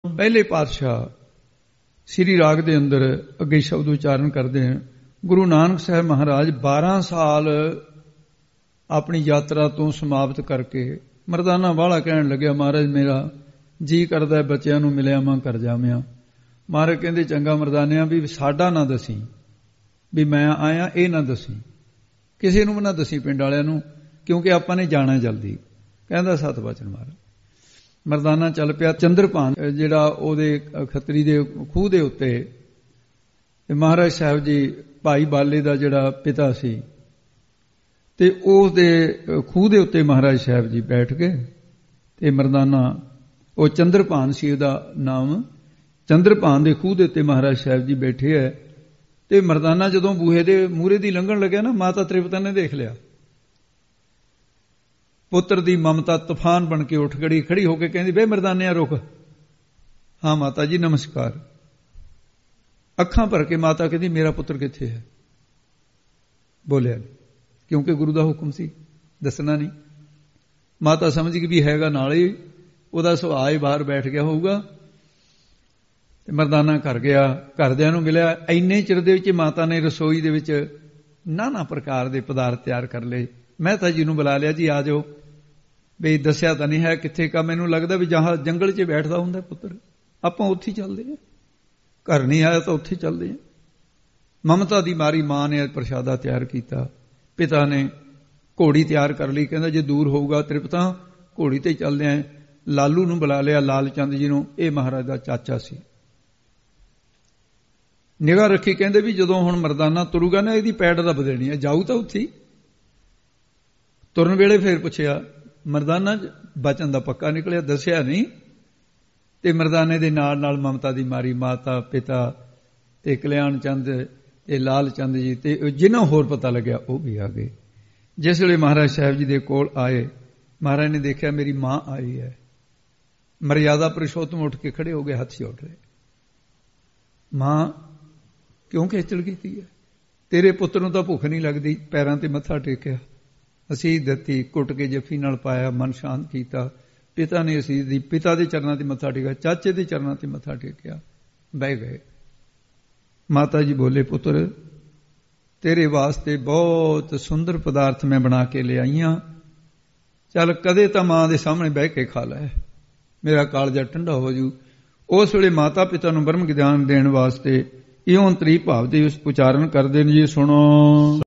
ਪਹਿਲੇ ਪਾਤਸ਼ਾਹ ਸ੍ਰੀ ਰਾਗ ਦੇ ਅੰਦਰ ਅੱਗੇ ਸ਼ਬਦ ਉਚਾਰਨ ਕਰਦੇ ਹਨ। ਗੁਰੂ ਨਾਨਕ ਸਾਹਿਬ ਮਹਾਰਾਜ 12 ਸਾਲ ਆਪਣੀ ਯਾਤਰਾ ਤੋਂ ਸਮਾਪਤ ਕਰਕੇ ਮਰਦਾਨਾ ਵਾਲਾ ਕਹਿਣ ਲੱਗਿਆ, ਮਹਾਰਾਜ ਮੇਰਾ ਜੀ ਕਰਦਾ ਬੱਚਿਆਂ ਨੂੰ ਮਿਲਿਆ ਮੈਂ ਕਰ ਜਾਵਿਆਂ। ਮਹਾਰਾਜ ਕਹਿੰਦੇ ਚੰਗਾ ਮਰਦਾਨਿਆਂ, ਵੀ ਸਾਡਾ ਨਾ ਦਸੀ, ਵੀ ਮੈਂ ਆਇਆ ਇਹ ਨਾ ਦਸੀ, ਕਿਸੇ ਨੂੰ ਵੀ ਨਾ ਦਸੀ, ਪਿੰਡ ਵਾਲਿਆਂ ਨੂੰ, ਕਿਉਂਕਿ ਆਪਾਂ ਨੇ ਜਾਣਾ ਜਲਦੀ। ਕਹਿੰਦਾ ਸਤ ਬਚਨ ਮਹਾਰਾਜ। ਮਰਦਾਨਾ ਚੱਲ ਪਿਆ। ਚੰਦਰਪਾਨ ਜਿਹੜਾ ਉਹਦੇ ਖੱਤਰੀ ਦੇ ਖੂਹ ਦੇ ਉੱਤੇ ਮਹਾਰਾਜ ਸਾਹਿਬ ਜੀ ਭਾਈ ਬਾਲੇ ਦਾ ਜਿਹੜਾ ਪਿਤਾ ਸੀ, ਤੇ ਉਸ ਦੇ ਖੂਹ ਦੇ ਉੱਤੇ ਮਹਾਰਾਜ ਸਾਹਿਬ ਜੀ ਬੈਠ ਗਏ। ਤੇ ਮਰਦਾਨਾ, ਉਹ ਚੰਦਰਪਾਨ ਸੀ ਉਹਦਾ ਨਾਮ, ਚੰਦਰਪਾਨ ਦੇ ਖੂਹ ਦੇ ਉੱਤੇ ਮਹਾਰਾਜ ਸਾਹਿਬ ਜੀ ਬੈਠੇ ਹੈ। ਤੇ ਮਰਦਾਨਾ ਜਦੋਂ ਬੂਹੇ ਦੇ ਮੂਹਰੇ ਦੀ ਲੰਘਣ ਲੱਗਿਆ ਨਾ, ਮਾਤਾ ਤ੍ਰਿਪਤਾ ਨੇ ਦੇਖ ਲਿਆ। ਪੁੱਤਰ ਦੀ ਮਮਤਾ ਤੂਫਾਨ ਬਣ ਕੇ ਉੱਠ ਖੜੀ ਹੋ ਕੇ ਕਹਿੰਦੀ, ਵੇ ਮਰਦਾਨਿਆ ਰੁਕ। ਹਾਂ ਮਾਤਾ ਜੀ ਨਮਸਕਾਰ। ਅੱਖਾਂ ਭਰ ਕੇ ਮਾਤਾ ਕਹਿੰਦੀ, ਮੇਰਾ ਪੁੱਤਰ ਕਿੱਥੇ ਹੈ? ਬੋਲਿਆ ਨਹੀਂ, ਕਿਉਂਕਿ ਗੁਰੂ ਦਾ ਹੁਕਮ ਸੀ, ਦੱਸਣਾ ਨਹੀਂ। ਮਾਤਾ ਸਮਝ ਗਈ ਵੀ ਹੈਗਾ ਨਾਲ ਹੀ, ਉਹਦਾ ਸੁਭਾਅ ਹੀ ਬਾਹਰ ਬੈਠ ਗਿਆ ਹੋਊਗਾ। ਤੇ ਮਰਦਾਨਾ ਘਰ ਗਿਆ, ਘਰਦਿਆਂ ਨੂੰ ਮਿਲਿਆ। ਇੰਨੇ ਚਿਰ ਦੇ ਵਿੱਚ ਮਾਤਾ ਨੇ ਰਸੋਈ ਦੇ ਵਿੱਚ ਨਾਨਾ ਪ੍ਰਕਾਰ ਦੇ ਪਦਾਰਥ ਤਿਆਰ ਕਰ ਲਏ। ਮਹਿਤਾ ਜੀ ਨੂੰ ਬੁਲਾ ਲਿਆ, ਜੀ ਆ ਜਾਓ। ਬਈ ਦੱਸਿਆ ਤਾਂ ਨਹੀਂ ਹੈ ਕਿੱਥੇ ਕਾ, ਮੈਨੂੰ ਲੱਗਦਾ ਵੀ ਜਹਾਂ ਜੰਗਲ 'ਚ ਬੈਠਦਾ ਹੁੰਦਾ ਪੁੱਤਰ, ਆਪਾਂ ਉੱਥੇ ਚੱਲਦੇ ਹਾਂ। ਘਰ ਨਹੀਂ ਆਇਆ ਤਾਂ ਉੱਥੇ ਚੱਲਦੇ ਹਾਂ। ਮਮਤਾ ਦੀ ਮਾਰੀ ਮਾਂ ਨੇ ਪ੍ਰਸ਼ਾਦਾ ਤਿਆਰ ਕੀਤਾ। ਪਿਤਾ ਨੇ ਘੋੜੀ ਤਿਆਰ ਕਰ ਲਈ। ਕਹਿੰਦਾ ਜੇ ਦੂਰ ਹੋਊਗਾ ਤ੍ਰਿਪਤਾ, ਘੋੜੀ ਤੇ ਚੱਲਦੇ ਆਂ। ਲਾਲੂ ਨੂੰ ਬੁਲਾ ਲਿਆ, ਲਾਲ ਚੰਦ ਜੀ ਨੂੰ, ਇਹ ਮਹਾਰਾਜ ਦਾ ਚਾਚਾ ਸੀ। ਨਿਗਾਹ ਰੱਖੀ, ਕਹਿੰਦੇ ਵੀ ਜਦੋਂ ਹੁਣ ਮਰਦਾਨਾ ਤੁਰੂਗਾ ਨਾ, ਇਹਦੀ ਪੈੜ ਦੱਬ ਦੇਣੀ ਹੈ, ਜਾਊ ਤਾਂ ਉੱਥੇ। ਤੁਰਨ ਵੇਲੇ ਫੇਰ ਪੁੱਛਿਆ, ਮਰਦਾਨਾ ਬਚਨ ਦਾ ਪੱਕਾ ਨਿਕਲਿਆ, ਦੱਸਿਆ ਨਹੀਂ। ਤੇ ਮਰਦਾਨੇ ਦੇ ਨਾਲ ਨਾਲ ਮਮਤਾ ਦੀ ਮਾਰੀ ਮਾਤਾ, ਪਿਤਾ ਤੇ ਕਲਿਆਣ ਚੰਦ ਤੇ ਲਾਲ ਚੰਦ ਜੀ ਤੇ ਜਿਹਨਾਂ ਹੋਰ ਪਤਾ ਲੱਗਿਆ ਉਹ ਵੀ ਆ ਗਏ। ਜਿਸ ਵੇਲੇ ਮਹਾਰਾਜ ਸਾਹਿਬ ਜੀ ਦੇ ਕੋਲ ਆਏ, ਮਹਾਰਾਜ ਨੇ ਦੇਖਿਆ ਮੇਰੀ ਮਾਂ ਆਈ ਹੈ। ਮਰਿਆਦਾ ਪੁਰਸ਼ੋਤਮ ਉੱਠ ਕੇ ਖੜੇ ਹੋ ਗਏ, ਹੱਥ ਜੋੜ ਰਹੇ। ਮਾਂ ਕਿਉਂ ਖੇਚਲ ਕੀਤੀ ਹੈ? ਤੇਰੇ ਪੁੱਤਰ ਨੂੰ ਤਾਂ ਭੁੱਖ ਨਹੀਂ ਲੱਗਦੀ। ਪੈਰਾਂ ਤੇ ਮੱਥਾ ਟੇਕਿਆ, ਅਸੀਸ ਦਿੱਤੀ, ਘੁੱਟ ਕੇ ਜੱਫੀ ਨਾਲ ਪਾਇਆ, ਮਨ ਸ਼ਾਂਤ ਕੀਤਾ। ਪਿਤਾ ਨੇ ਅਸੀਸ ਦੀ, ਪਿਤਾ ਦੇ ਚਰਨਾਂ ਤੇ ਮੱਥਾ ਟੇਕਿਆ, ਚਾਚੇ ਦੇ ਚਰਨਾਂ ਤੇ ਮੱਥਾ ਟੇਕਿਆ, ਬਹਿ ਗਏ। ਮਾਤਾ ਜੀ ਬੋਲੇ, ਪੁੱਤਰ ਤੇਰੇ ਵਾਸਤੇ ਬਹੁਤ ਸੁੰਦਰ ਪਦਾਰਥ ਮੈਂ ਬਣਾ ਕੇ ਲਿਆਈਆਂ, ਚੱਲ ਕਦੇ ਤਾਂ ਮਾਂ ਦੇ ਸਾਹਮਣੇ ਬਹਿ ਕੇ ਖਾ ਲੈ, ਮੇਰਾ ਕਾਲਜਾ ਠੰਡਾ ਹੋ ਜੂ। ਉਸ ਵੇਲੇ ਮਾਤਾ ਪਿਤਾ ਨੂੰ ਬ੍ਰਹਮ ਗਿਆਨ ਦੇਣ ਵਾਸਤੇ ਇਉਂ ਅੰਤਰੀ ਭਾਵ ਦੇ ਉਚਾਰਨ ਕਰਦੇ ਨੇ ਜੀ। ਸੁਣੋ।